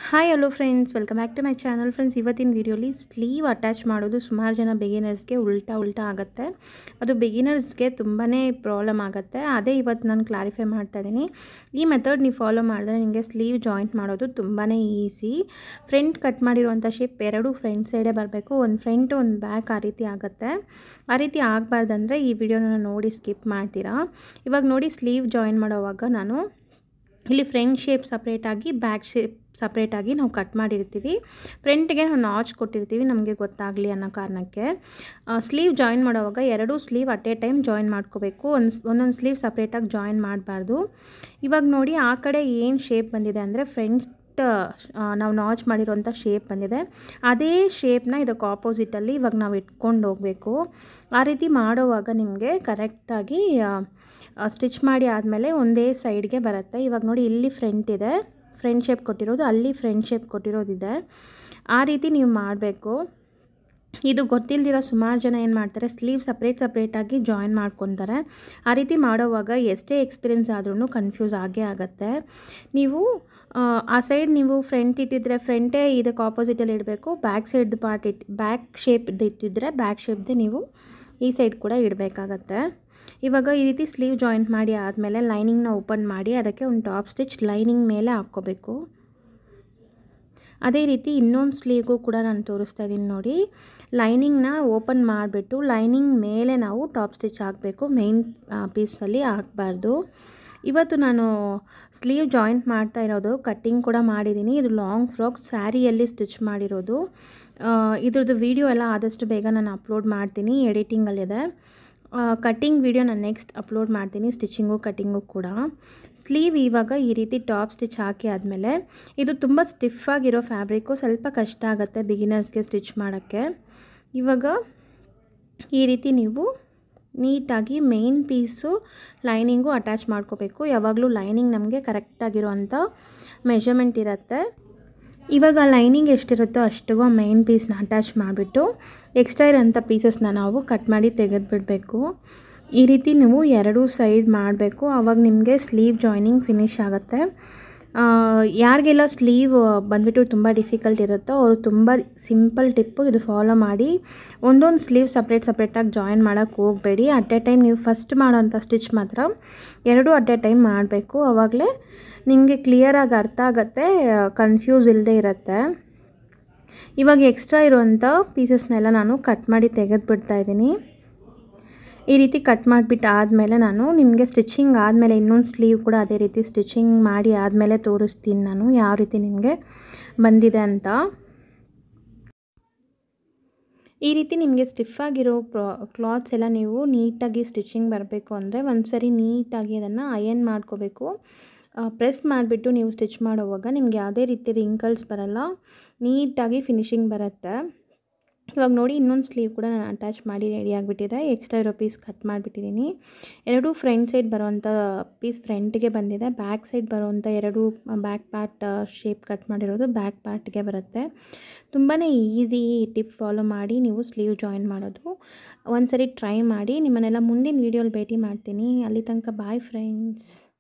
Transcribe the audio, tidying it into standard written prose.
Hi hello friends, welcome back to my channel. Friends, ಇವತ್ತಿನ ವೀಡಿಯೋಲಿ sleeve attach ಮಾಡೋದು ಸುಮಾರು ಜನ ಬಿಗಿನರ್ಸ್ಗೆ ಉಲ್ಟಾ ಆಗುತ್ತೆ. ಅದು ಬಿಗಿನರ್ಸ್ಗೆ ತುಂಬಾ ಪ್ರಾಬ್ಲಮ್ ಆಗುತ್ತೆ. ಅದೇ ಇವತ್ತು ನಾನು ಕ್ಲಾರಿಫೈ ಮಾಡ್ತಾ ಇದ್ದೀನಿ. ಈ ಮೆಥಡ್ ನೀವು ಫಾಲೋ ಮಾಡಿದ್ರೆ ನಿಮಗೆ ಸ್ಲೀವ್ ಜಾಯಿಂಟ್ ಮಾಡೋದು ತುಂಬಾ ಈಸಿ. ಫ್ರಂಟ್ ಕಟ್ ಮಾಡಿರುವಂಥ ಶೇಪ್ ಎರಡೂ ಫ್ರಂಟ್ ಸೈಡೇ ಬರಬೇಕು. ಒಂದು ಫ್ರಂಟ್ ಒಂದು ಬ್ಯಾಕ್ ಆ ರೀತಿ ಆಗುತ್ತೆ. ಆ ರೀತಿ ಆಗಬಾರ್ದಂದ್ರೆ ಈ ವಿಡಿಯೋನ ನೋಡಿ ಸ್ಕಿಪ್ ಮಾಡ್ತೀರಾ. ಇವಾಗ ನೋಡಿ, ಸ್ಲೀವ್ ಜಾಯಿನ್ ಮಾಡೋವಾಗ ನಾನು ಇಲ್ಲಿ ಫ್ರಂಟ್ ಶೇಪ್ ಸಪ್ರೇಟಾಗಿ ಬ್ಯಾಕ್ ಶೇಪ್ ಸಪ್ರೇಟಾಗಿ ನಾವು ಕಟ್ ಮಾಡಿರ್ತೀವಿ. ಫ್ರಂಟ್ಗೆ ನಾವು ನಾಚ್ ಕೊಟ್ಟಿರ್ತೀವಿ ನಮಗೆ ಗೊತ್ತಾಗಲಿ ಅನ್ನೋ ಕಾರಣಕ್ಕೆ. ಸ್ಲೀವ್ ಜಾಯಿನ್ ಮಾಡೋವಾಗ ಎರಡೂ sleeve at a time join ಮಾಡ್ಕೋಬೇಕು. ಒಂದೊಂದು ಸ್ಲೀವ್ ಸಪ್ರೇಟಾಗಿ ಜಾಯಿನ್ ಮಾಡಬಾರ್ದು. ಇವಾಗ ನೋಡಿ, ಆ ಕಡೆ ಏನು ಶೇಪ್ ಬಂದಿದೆ ಅಂದರೆ ಫ್ರಂಟ್ ನಾವು ನಾಚ್ ಮಾಡಿರೋಂಥ ಶೇಪ್ ಬಂದಿದೆ. ಅದೇ ಶೇಪ್ನ ಇದಕ್ಕೆ ಆಪೋಸಿಟಲ್ಲಿ ಇವಾಗ ನಾವು ಇಟ್ಕೊಂಡು ಹೋಗಬೇಕು. ಆ ರೀತಿ ಮಾಡೋವಾಗ ನಿಮಗೆ ಕರೆಕ್ಟಾಗಿ ಸ್ಟಿಚ್ ಮಾಡಿ ಆದಮೇಲೆ ಒಂದೇ ಸೈಡ್ಗೆ ಬರುತ್ತೆ. ಇವಾಗ ನೋಡಿ, ಇಲ್ಲಿ ಫ್ರಂಟ್ ಇದೆ, ಫ್ರಂಟ್ ಶೇಪ್ ಕೊಟ್ಟಿರೋದು, ಅಲ್ಲಿ ಫ್ರಂಟ್ ಶೇಪ್ ಕೊಟ್ಟಿರೋದಿದೆ. ಆ ರೀತಿ ನೀವು ಮಾಡಬೇಕು. ಇದು ಗೊತ್ತಿಲ್ಲದಿರೋ ಸುಮಾರು ಜನ ಏನು ಮಾಡ್ತಾರೆ, ಸ್ಲೀವ್ ಸಪ್ರೇಟಾಗಿ ಜಾಯಿನ್ ಮಾಡ್ಕೊತಾರೆ. ಆ ರೀತಿ ಮಾಡೋವಾಗ ಎಷ್ಟೇ ಎಕ್ಸ್ಪೀರಿಯೆನ್ಸ್ ಆದ್ರೂ ಕನ್ಫ್ಯೂಸ್ ಆಗೇ ಆಗುತ್ತೆ. ನೀವು ಆ ಸೈಡ್ ನೀವು ಫ್ರಂಟ್ ಇಟ್ಟಿದ್ರೆ ಫ್ರಂಟೇ ಇದಕ್ಕೆ ಆಪೋಸಿಟಲ್ಲಿ ಇಡಬೇಕು. ಬ್ಯಾಕ್ ಸೈಡ್ ಪಾರ್ಟ್ ಬ್ಯಾಕ್ ಶೇಪ್ದು ಇಟ್ಟಿದ್ರೆ ಬ್ಯಾಕ್ ಶೇಪ್ದೇ ನೀವು ಈ ಸೈಡ್ ಕೂಡ ಇಡಬೇಕಾಗತ್ತೆ. ಇವಾಗ ಈ ರೀತಿ ಸ್ಲೀವ್ ಜಾಯಿಂಟ್ ಮಾಡಿ ಆದಮೇಲೆ ಲೈನಿಂಗ್ನ ಓಪನ್ ಮಾಡಿ ಅದಕ್ಕೆ ಒಂದು ಟಾಪ್ ಸ್ಟಿಚ್ ಲೈನಿಂಗ್ ಮೇಲೆ ಹಾಕ್ಕೋಬೇಕು. ಅದೇ ರೀತಿ ಇನ್ನೊಂದು ಸ್ಲೀವ್ಗೂ ಕೂಡ ನಾನು ತೋರಿಸ್ತಾ ಇದ್ದೀನಿ ನೋಡಿ. ಲೈನಿಂಗ್ನ ಓಪನ್ ಮಾಡಿಬಿಟ್ಟು ಲೈನಿಂಗ್ ಮೇಲೆ ನಾವು ಟಾಪ್ ಸ್ಟಿಚ್ ಹಾಕಬೇಕು. ಮೇನ್ ಪೀಸಲ್ಲಿ ಹಾಕಬಾರ್ದು. ಇವತ್ತು ನಾನು ಸ್ಲೀವ್ ಜಾಯಿಂಟ್ ಮಾಡ್ತಾ ಇರೋದು ಕಟ್ಟಿಂಗ್ ಕೂಡ ಮಾಡಿದ್ದೀನಿ. ಇದು ಲಾಂಗ್ ಫ್ರಾಕ್ ಸ್ಯಾರಿಯಲ್ಲಿ ಸ್ಟಿಚ್ ಮಾಡಿರೋದು. ಇದ್ರದ್ದು ವೀಡಿಯೋ ಎಲ್ಲ ಆದಷ್ಟು ಬೇಗ ನಾನು ಅಪ್ಲೋಡ್ ಮಾಡ್ತೀನಿ, ಎಡಿಟಿಂಗಲ್ಲಿದೆ. ಕಟ್ಟಿಂಗ್ ವಿಡಿಯೋ ನಾನು ನೆಕ್ಸ್ಟ್ ಅಪ್ಲೋಡ್ ಮಾಡ್ತೀನಿ, ಸ್ಟಿಚಿಂಗು ಕಟ್ಟಿಂಗು ಕೂಡ. ಸ್ಲೀವ್ ಇವಾಗ ಈ ರೀತಿ ಟಾಪ್ ಸ್ಟಿಚ್ ಹಾಕಿ ಆದಮೇಲೆ ಇದು ತುಂಬ ಸ್ಟಿಫಾಗಿರೋ ಫ್ಯಾಬ್ರಿಕ್ಕು, ಸ್ವಲ್ಪ ಕಷ್ಟ ಆಗುತ್ತೆ ಬಿಗಿನರ್ಸ್ಗೆ ಸ್ಟಿಚ್ ಮಾಡೋಕ್ಕೆ. ಇವಾಗ ಈ ರೀತಿ ನೀವು ನೀಟಾಗಿ ಮೇನ್ ಪೀಸು ಲೈನಿಂಗು ಅಟ್ಯಾಚ್ ಮಾಡ್ಕೋಬೇಕು. ಯಾವಾಗಲೂ ಲೈನಿಂಗ್ ನಮಗೆ ಕರೆಕ್ಟಾಗಿರೋವಂಥ ಮೆಷರ್ಮೆಂಟ್ ಇರುತ್ತೆ. ಇವಾಗ ಲೈನಿಂಗ್ ಎಷ್ಟಿರುತ್ತೋ ಅಷ್ಟಿಗೂ ಮೇನ್ ಪೀಸ್ನ ಅಟ್ಯಾಚ್ ಮಾಡಿಬಿಟ್ಟು ಎಕ್ಸ್ಟ್ರಾ ಇರೋಂಥ ಪೀಸಸ್ನ ನಾವು ಕಟ್ ಮಾಡಿ ತೆಗೆದುಬಿಡಬೇಕು. ಈ ರೀತಿ ನೀವು ಎರಡೂ ಸೈಡ್ ಮಾಡಬೇಕು. ಆವಾಗ ನಿಮಗೆ ಸ್ಲೀವ್ ಜಾಯ್ನಿಂಗ್ ಫಿನಿಶ್ ಆಗುತ್ತೆ. ಯಾರಿಗೆಲ್ಲ ಸ್ಲೀವ್ ಬಂದುಬಿಟ್ಟು ತುಂಬ ಡಿಫಿಕಲ್ಟ್ ಇರುತ್ತೋ ಅವರು ತುಂಬ ಸಿಂಪಲ್ ಟಿಪ್ಪು ಇದು ಫಾಲೋ ಮಾಡಿ. ಒಂದೊಂದು ಸ್ಲೀವ್ ಸಪ್ರೇಟಾಗಿ ಜಾಯಿನ್ ಮಾಡೋಕ್ಕೆ ಹೋಗಬೇಡಿ. ಅಟ್ ಎ ಟೈಮ್ ನೀವು ಫಸ್ಟ್ ಮಾಡೋಂಥ ಸ್ಟಿಚ್ ಮಾತ್ರ ಎರಡೂ ಅಟ್ ಎ ಟೈಮ್ ಮಾಡಬೇಕು. ಆವಾಗಲೇ ನಿಮಗೆ ಕ್ಲಿಯರಾಗಿ ಅರ್ಥ ಆಗುತ್ತೆ, ಕನ್ಫ್ಯೂಸ್ ಇಲ್ಲದೆ ಇರುತ್ತೆ. ಇವಾಗ ಎಕ್ಸ್ಟ್ರಾ ಇರುವಂಥ ಪೀಸಸ್ನೆಲ್ಲ ನಾನು ಕಟ್ ಮಾಡಿ ತೆಗೆದುಬಿಡ್ತಾ ಇದ್ದೀನಿ. ಈ ರೀತಿ ಕಟ್ ಮಾಡಿಬಿಟ್ಟು ಆದಮೇಲೆ ನಾನು ನಿಮಗೆ ಸ್ಟಿಚಿಂಗ್ ಆದಮೇಲೆ ಇನ್ನೊಂದು ಸ್ಲೀವ್ ಕೂಡ ಅದೇ ರೀತಿ ಸ್ಟಿಚಿಂಗ್ ಮಾಡಿ ಆದಮೇಲೆ ತೋರಿಸ್ತೀನಿ ನಾನು ಯಾವ ರೀತಿ ನಿಮಗೆ ಬಂದಿದೆ ಅಂತ. ಈ ರೀತಿ ನಿಮಗೆ ಸ್ಟಿಫಾಗಿರೋ ಕ್ಲಾತ್ಸ್ ಎಲ್ಲ ನೀವು ನೀಟಾಗಿ ಸ್ಟಿಚಿಂಗ್ ಬರಬೇಕು ಅಂದರೆ ಒಂದು ಸರಿ ನೀಟಾಗಿ ಅದನ್ನು ಅಯನ್ ಮಾಡ್ಕೋಬೇಕು. ಪ್ರೆಸ್ ಮಾಡಿಬಿಟ್ಟು ನೀವು ಸ್ಟಿಚ್ ಮಾಡೋವಾಗ ನಿಮಗೆ ಯಾವುದೇ ರೀತಿ ರಿಂಕಲ್ಸ್ ಬರಲ್ಲ, ನೀಟಾಗಿ ಫಿನಿಶಿಂಗ್ ಬರುತ್ತೆ. ಇವಾಗ ನೋಡಿ, ಇನ್ನೊಂದು ಸ್ಲೀವ್ ಕೂಡ ನಾನು ಅಟ್ಯಾಚ್ ಮಾಡಿ ರೆಡಿ ಆಗಿಬಿಟ್ಟಿದೆ. ಎಕ್ಸ್ಟ್ರಾ ಇರೋ ಪೀಸ್ ಕಟ್ ಮಾಡಿಬಿಟ್ಟಿದ್ದೀನಿ. ಎರಡೂ ಫ್ರಂಟ್ ಸೈಡ್ ಬರೋವಂಥ ಪೀಸ್ ಫ್ರಂಟ್ಗೆ ಬಂದಿದೆ. ಬ್ಯಾಕ್ ಸೈಡ್ ಬರೋವಂಥ ಎರಡೂ ಬ್ಯಾಕ್ ಪಾರ್ಟ್ ಶೇಪ್ ಕಟ್ ಮಾಡಿರೋದು ಬ್ಯಾಕ್ ಪಾರ್ಟ್ಗೆ ಬರುತ್ತೆ. ತುಂಬಾ ಈಸಿ ಟಿಪ್ ಫಾಲೋ ಮಾಡಿ ನೀವು ಸ್ಲೀವ್ ಜಾಯಿನ್ ಮಾಡೋದು. ಒಂದು ಸರಿ ಟ್ರೈ ಮಾಡಿ. ನಿಮ್ಮನ್ನೆಲ್ಲ ಮುಂದಿನ ವೀಡಿಯೋಲಿ ಭೇಟಿ ಮಾಡ್ತೀನಿ. ಅಲ್ಲಿ ತನಕ ಬಾಯ್ ಫ್ರೆಂಡ್ಸ್.